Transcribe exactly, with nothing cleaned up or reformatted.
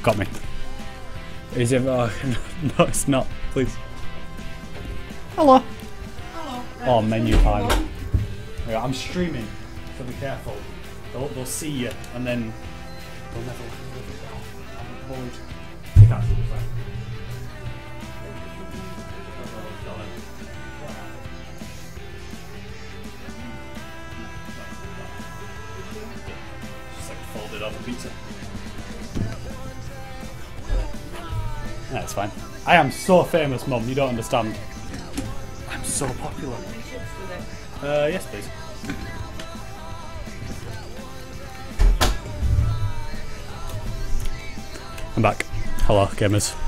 got me. Is it? Oh, no, it's not. Please. Hello. Hello. Oh, menu time. Yeah, I'm streaming, so be careful. They'll, they'll see you, and then they'll never look at it. I'm avoid. You can't see the front. Just like folded over pizza. That's fine. I am so famous, Mum. You don't understand. I'm so popular. Uh, yes, please. I'm back. Hello, gamers.